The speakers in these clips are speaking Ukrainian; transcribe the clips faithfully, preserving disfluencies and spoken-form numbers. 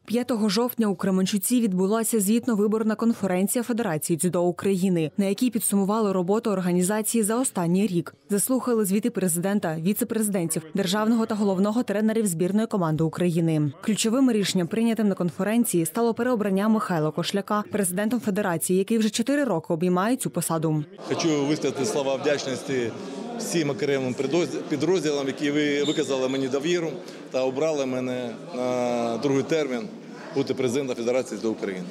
п'ятого жовтня у Кременчуці відбулася звітно-виборна конференція Федерації дзюдо України, на якій підсумували роботу організації за останній рік. Заслухали звіти президента, віце-президентів, державного та головного тренерів збірної команди України. Ключовим рішенням, прийнятим на конференції, стало переобрання Михайла Кошляка президентом Федерації, який вже чотири роки обіймає цю посаду. Хочу висказати слова вдячності всім окремим підрозділам, які ви виказали мені довіру та обрали мене на другий термін бути президентом Федерації дзюдо України.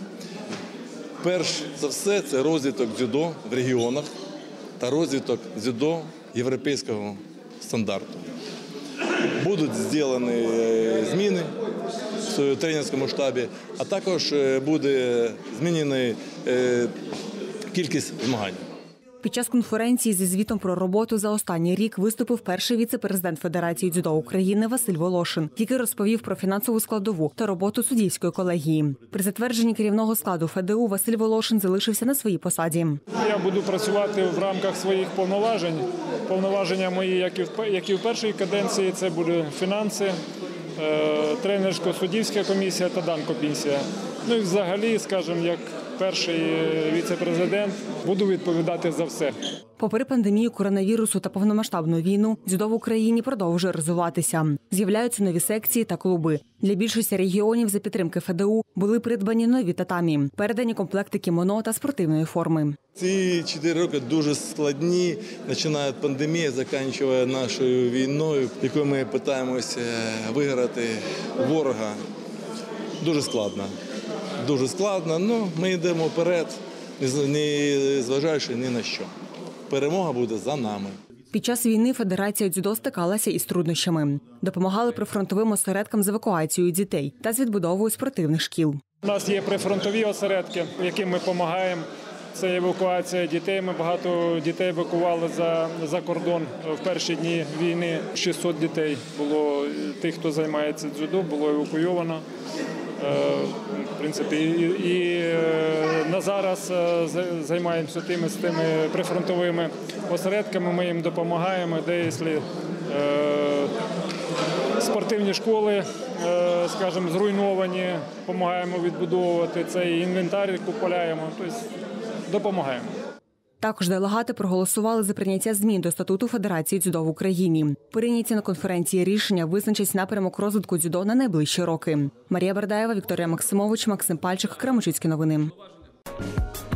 Перш за все, це розвиток дзюдо в регіонах та розвиток дзюдо європейського стандарту. Будуть зроблені зміни в тренерському штабі, а також буде змінена кількість змагань. Під час конференції зі звітом про роботу за останній рік виступив перший віце-президент Федерації дзюдо України Василь Волошин, який розповів про фінансову складову та роботу суддівської колегії. При затвердженні керівного складу ФЕДУ Василь Волошин залишився на своїй посаді. Я буду працювати в рамках своїх повноважень. Повноваження мої, як і в першій каденції, це будуть фінанси, тренерсько-суддівська комісія та данкомісія. Ну і взагалі, скажімо, як перший віце-президент, буду відповідати за все. Попри пандемію коронавірусу та повномасштабну війну, дзюдо в Україні продовжує розвиватися. З'являються нові секції та клуби. Для більшості регіонів за підтримки ФЕДУ були придбані нові татамі, передані комплекти кімоно та спортивної форми. Ці чотири роки дуже складні, починає пандемія, закінчує нашою війною, якою ми намагаємося виграти ворога. Дуже складно. Дуже складно, але ми йдемо вперед, не зважаючи ні на що. Перемога буде за нами. Під час війни Федерація дзюдо стикалася із труднощами. Допомагали прифронтовим осередкам з евакуацією дітей та з відбудовою спортивних шкіл. У нас є прифронтові осередки, яким ми допомагаємо. Це евакуація дітей. Ми багато дітей евакували за, за кордон в перші дні війни. шістсот дітей було, тих, хто займається дзюдо, було евакуйовано. В принципі, і, і на зараз займаємося тими, з тими прифронтовими осередками, ми їм допомагаємо, де якщо е, спортивні школи, е, скажімо, зруйновані, допомагаємо відбудовувати цей інвентар, купуємо, тобто допомагаємо. Також делегати проголосували за прийняття змін до статуту Федерації дзюдо в Україні. Прийняті на конференції рішення визначать напрямок розвитку дзюдо на найближчі роки. Марія Бердаєва, Вікторія Максимович, Максим Пальчик, Кременчуцькі новини.